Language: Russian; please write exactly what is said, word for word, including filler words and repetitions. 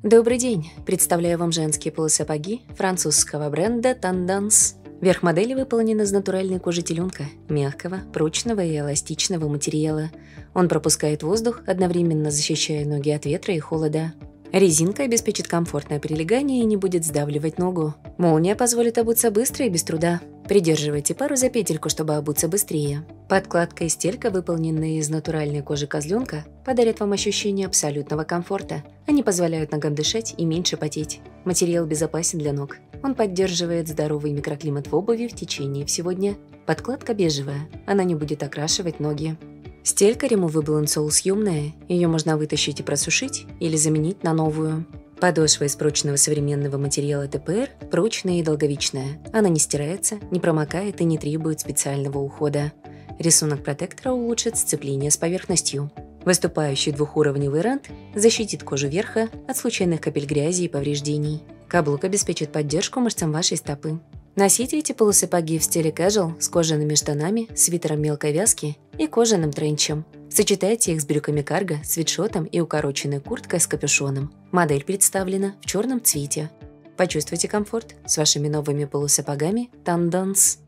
Добрый день! Представляю вам женские полусапоги французского бренда Tendance. Верх модели выполнен из натуральной кожи теленка, мягкого, прочного и эластичного материала. Он пропускает воздух, одновременно защищая ноги от ветра и холода. Резинка обеспечит комфортное прилегание и не будет сдавливать ногу. Молния позволит обуться быстро и без труда. Придерживайте пару за петельку, чтобы обуться быстрее. Подкладка и стелька, выполненные из натуральной кожи козленка, подарят вам ощущение абсолютного комфорта. Они позволяют ногам дышать и меньше потеть. Материал безопасен для ног. Он поддерживает здоровый микроклимат в обуви в течение всего дня. Подкладка бежевая, она не будет окрашивать ноги. Стелька Removable Insole съемная, ее можно вытащить и просушить или заменить на новую. Подошва из прочного современного материала тэ пэ эр прочная и долговечная. Она не стирается, не промокает и не требует специального ухода. Рисунок протектора улучшит сцепление с поверхностью. Выступающий двухуровневый рант защитит кожу верха от случайных капель грязи и повреждений. Каблук обеспечит поддержку мышцам вашей стопы. Носите эти полусапоги в стиле casual с кожаными штанами, свитером мелкой вязки и кожаным тренчем. Сочетайте их с брюками карго, свитшотом и укороченной курткой с капюшоном. Модель представлена в черном цвете. Почувствуйте комфорт с вашими новыми полусапогами Tendance.